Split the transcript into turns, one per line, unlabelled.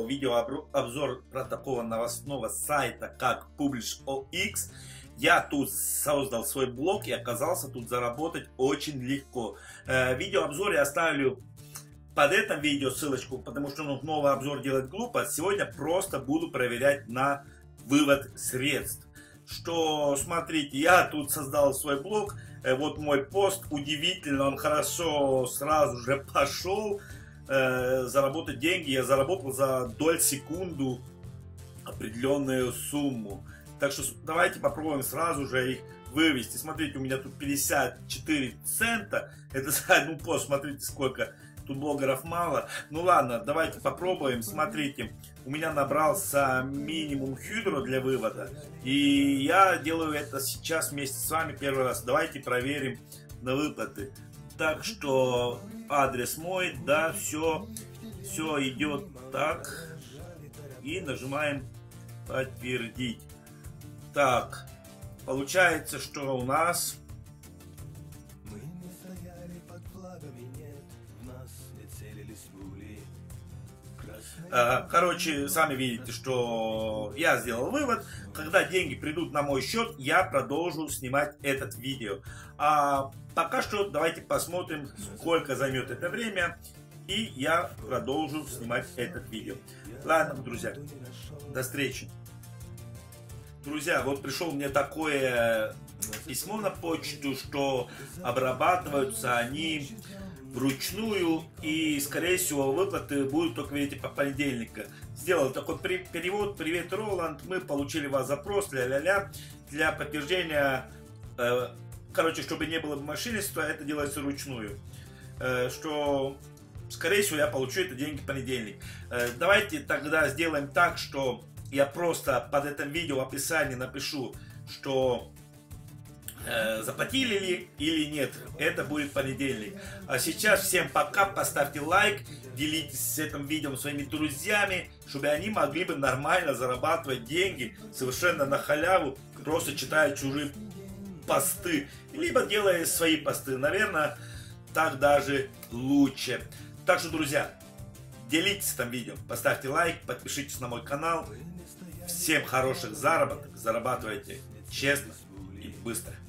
видеообзор про такого новостного сайта, как PublishOX. Я тут создал свой блог и оказался тут заработать очень легко. Видеообзор я оставлю под этим видео ссылочку, потому что новый обзор делать глупо. Сегодня просто буду проверять на вывод средств. Что, смотрите, я тут создал свой блог. Вот мой пост. Удивительно, он хорошо сразу же пошел. Заработать деньги. Я заработал за доль секунду определенную сумму. Так что давайте попробуем сразу же их вывести. Смотрите, у меня тут 54 цента. Это за один пост. Смотрите, сколько. Тут блогеров мало. Ну ладно, давайте попробуем. Смотрите, у меня набрался минимум хюдро для вывода. И я делаю это сейчас вместе с вами первый раз. Давайте проверим на выплаты. Так что адрес мой, да, все идет так. И нажимаем подтвердить. Так, получается, что у нас... Короче, сами видите, что я сделал вывод. Когда деньги придут на мой счет, я продолжу снимать этот видео. А пока что давайте посмотрим, сколько займет это время. И я продолжу снимать этот видео. Ладно, друзья, до встречи. Друзья, вот пришел мне такое письмо на почту, что обрабатываются они вручную, и скорее всего выплаты будут только, видите, по понедельнику. Сделал такой перевод: привет, Роланд, мы получили ваш запрос, ля-ля-ля, для подтверждения, короче, чтобы не было мошенничества, это делается вручную, что скорее всего я получу это деньги в понедельник. Давайте тогда сделаем так, что я просто под этим видео в описании напишу, что заплатили ли или нет. Это будет понедельник. А сейчас всем пока, поставьте лайк, делитесь этим видео своими друзьями, чтобы они могли бы нормально зарабатывать деньги совершенно на халяву, просто читая чужие посты, либо делая свои посты. Наверное, так даже лучше. Так что, друзья, делитесь этим видео, поставьте лайк, подпишитесь на мой канал. Всем хороших заработок, зарабатывайте честно и быстро.